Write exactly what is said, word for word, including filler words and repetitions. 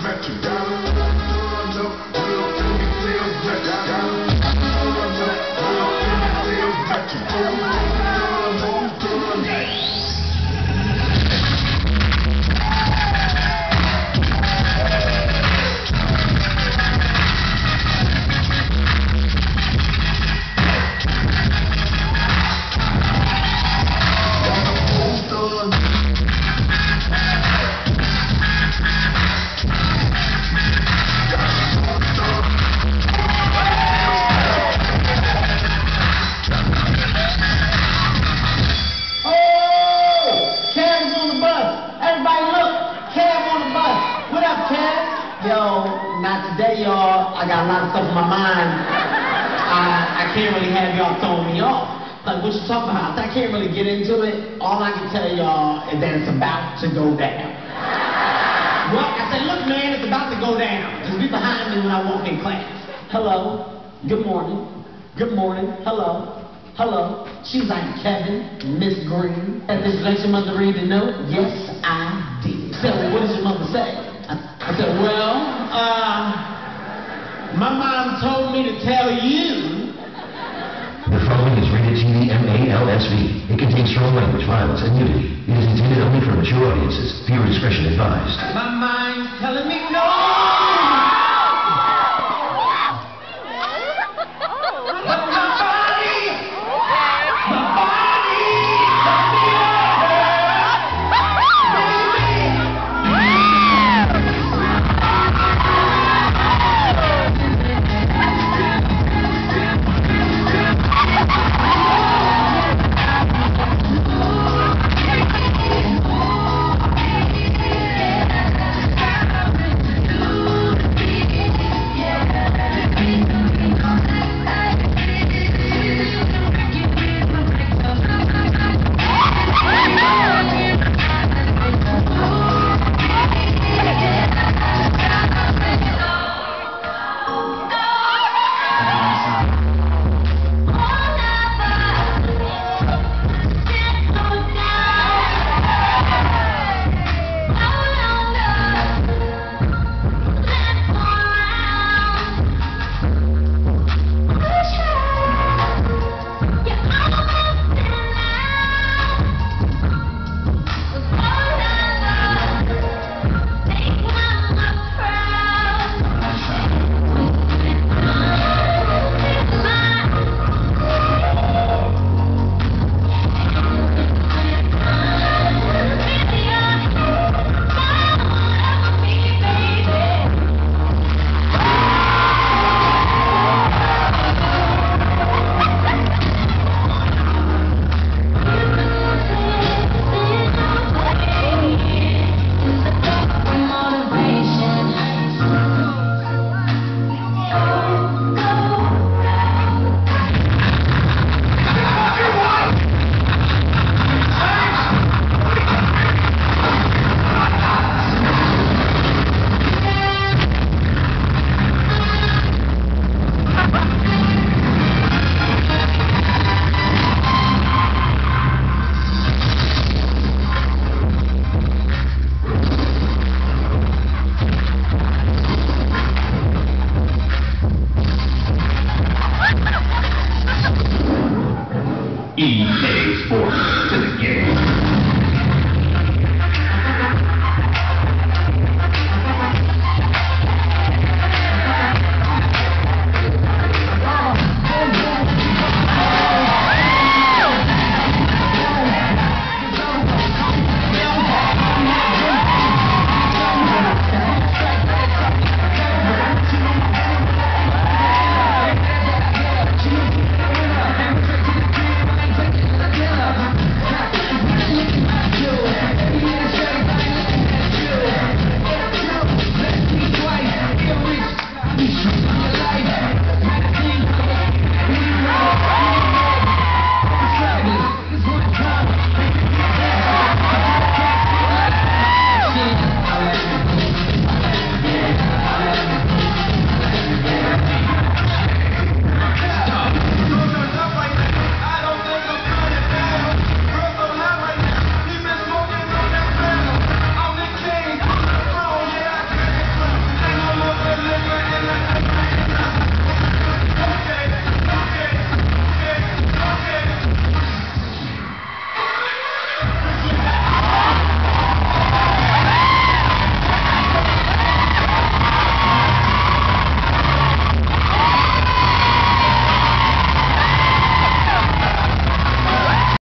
I got a lot of stuff on my mind. I, I can't really have y'all throwing me off. Like, what you talking about? I can't really get into it. All I can tell y'all is that it's about to go down. What? I said, look, man, it's about to go down. Just be behind me when I walk in class. Hello. Good morning. Good morning. Hello. Hello. She's like, Kevin, Miss Green. At this lecture, mother read the note? Yes, I did. So, what does your mother say? I, I said, well, uh... my mom told me to tell you. The following is rated T V M A L S V. It contains strong language, violence, and nudity. It is intended only for mature audiences. Viewer discretion advised. My mind's telling me